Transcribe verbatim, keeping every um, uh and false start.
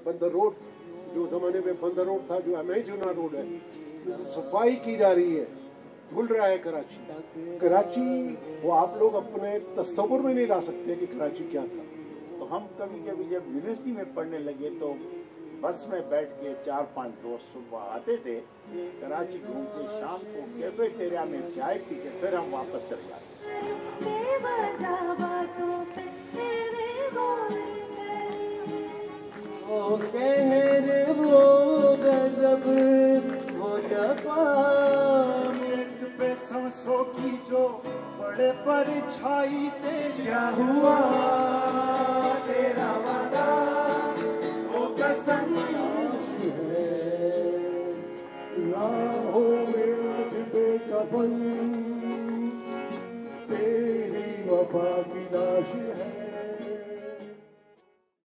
बंदर रोड, जो जमाने में बंदर रोड था, जो अमेजुना रोड है, सफाई की जा रही है, धुल रहा है कराची। कराची वो आप लोग अपने तस्वुर में नहीं ला सकते कि कराची क्या था। तो हम कभी कभी जब यूनिवर्सिटी में पढ़ने लगे तो बस में बैठ के चार पांच दोस्त सुबह आते थे, कराची घूमते, शाम को कैफेटेरिया में चाय पी के फिर हम वापस चले जाते। वो कहर वो गजब वो जफा, एक पे सांसों की जो बड़े पर छाई तेरी, क्या हुआ तेरा वादा।